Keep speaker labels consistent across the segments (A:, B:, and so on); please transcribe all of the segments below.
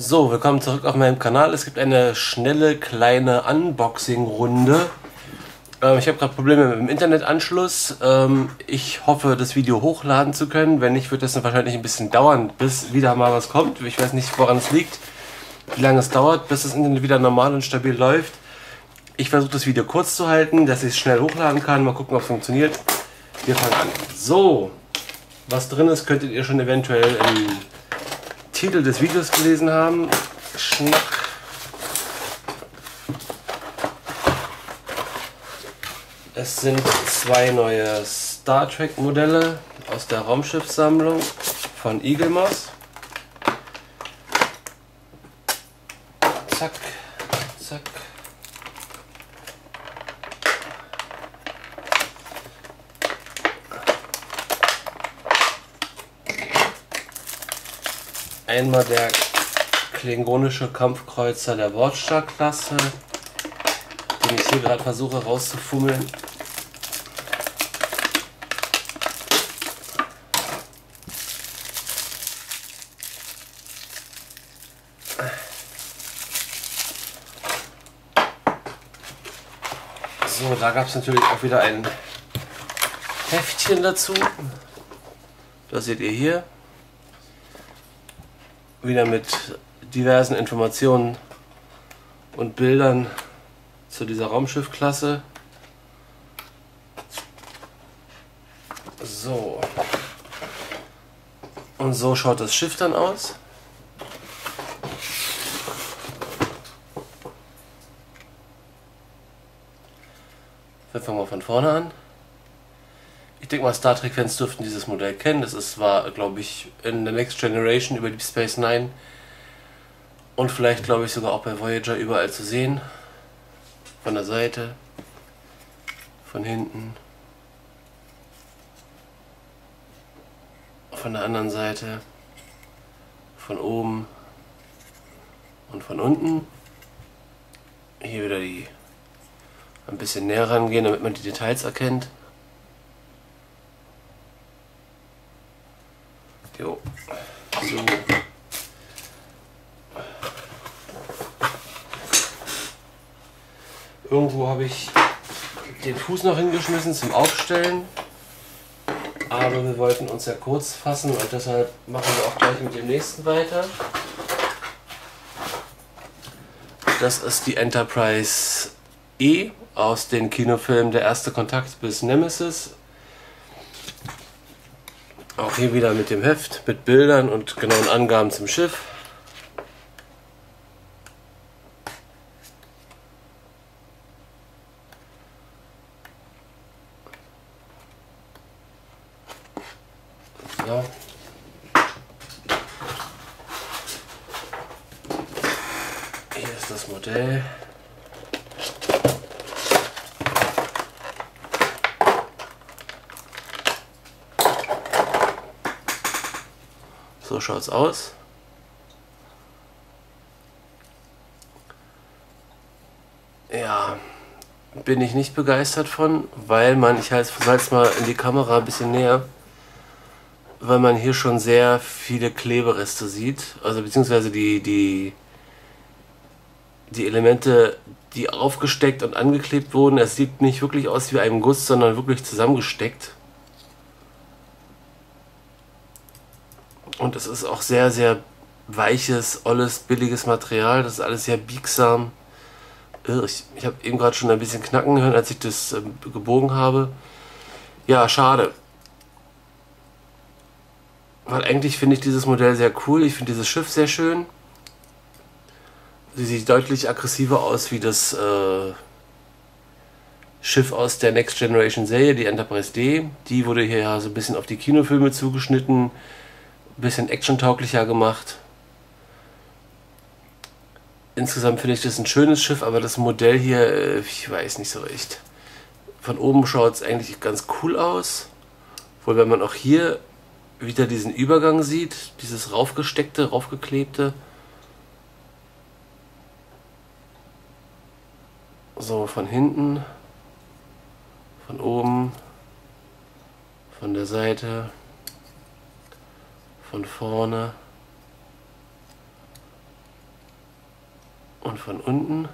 A: So, willkommen zurück auf meinem Kanal. Es gibt eine schnelle kleine Unboxing-Runde. Ich habe gerade Probleme mit dem Internetanschluss. Ich hoffe, das Video hochladen zu können. Wenn nicht, wird das dann wahrscheinlich ein bisschen dauern, bis wieder mal was kommt. Ich weiß nicht, woran es liegt, wie lange es dauert, bis das Internet wieder normal und stabil läuft. Ich versuche das Video kurz zu halten, dass ich es schnell hochladen kann. Mal gucken, ob es funktioniert. Wir fangen an. So, was drin ist, könntet ihr schon eventuell im Titel des Videos gelesen haben. Schnack. Es sind zwei neue Star Trek Modelle aus der Raumschiffssammlung von Eaglemoss. Zack, zack. Einmal der klingonische Kampfkreuzer der Wortstar-Klasse, den ich hier gerade versuche rauszufummeln. So, da gab es natürlich auch wieder ein Heftchen dazu. Das seht ihr hier. Wieder mit diversen Informationen und Bildern zu dieser Raumschiffklasse. So. Und so schaut das Schiff dann aus. Wir fangen mal von vorne an. Ich denke mal, Star Trek-Fans dürften dieses Modell kennen. Das war, glaube ich, in der Next Generation über Deep Space Nine und vielleicht, glaube ich, sogar auch bei Voyager überall zu sehen. Von der Seite, von hinten, von der anderen Seite, von oben und von unten. Hier wieder die ein bisschen näher rangehen, damit man die Details erkennt. Jo. So. Irgendwo habe ich den Fuß noch hingeschmissen zum Aufstellen, aber wir wollten uns ja kurz fassen und deshalb machen wir auch gleich mit dem nächsten weiter. Das ist die Enterprise E aus den Kinofilmen Der erste Kontakt bis Nemesis. Auch hier wieder mit dem Heft, mit Bildern und genauen Angaben zum Schiff. So. Hier ist das Modell. So schaut's aus. Ja, bin ich nicht begeistert von, weil man, ich halte es mal in die Kamera ein bisschen näher, weil man hier schon sehr viele Klebereste sieht, also beziehungsweise die Elemente, die aufgesteckt und angeklebt wurden. Es sieht nicht wirklich aus wie ein Guss, sondern wirklich zusammengesteckt. Und es ist auch sehr, sehr weiches, olles, billiges Material. Das ist alles sehr biegsam. Ich habe eben gerade schon ein bisschen knacken hören, als ich das gebogen habe. Ja, schade. Weil eigentlich finde ich dieses Modell sehr cool. Ich finde dieses Schiff sehr schön. Sie sieht deutlich aggressiver aus wie das Schiff aus der Next Generation Serie, die Enterprise D. Die wurde hier ja so ein bisschen auf die Kinofilme zugeschnitten. Ein bisschen actiontauglicher gemacht. Insgesamt finde ich das ein schönes Schiff, aber das Modell hier, ich weiß nicht so recht. Von oben schaut es eigentlich ganz cool aus. Obwohl, wenn man auch hier wieder diesen Übergang sieht, dieses raufgesteckte, raufgeklebte. So, von hinten, von oben, von der Seite, von vorne. Und von unten.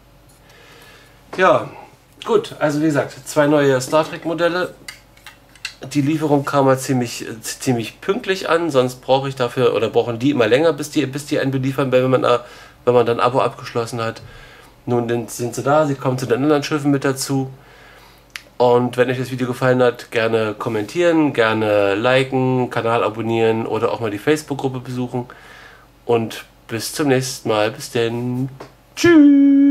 A: Ja, gut. Also wie gesagt, 2 neue Star Trek Modelle. Die Lieferung kam mal ziemlich pünktlich an. Sonst brauche ich dafür, oder brauchen die immer länger, bis die einen beliefern, wenn man dann ein Abo abgeschlossen hat. Nun sind sie da. Sie kommen zu den anderen Schiffen mit dazu. Und wenn euch das Video gefallen hat, gerne kommentieren, gerne liken, Kanal abonnieren oder auch mal die Facebook-Gruppe besuchen. Und bis zum nächsten Mal. Bis denn. Tschüss.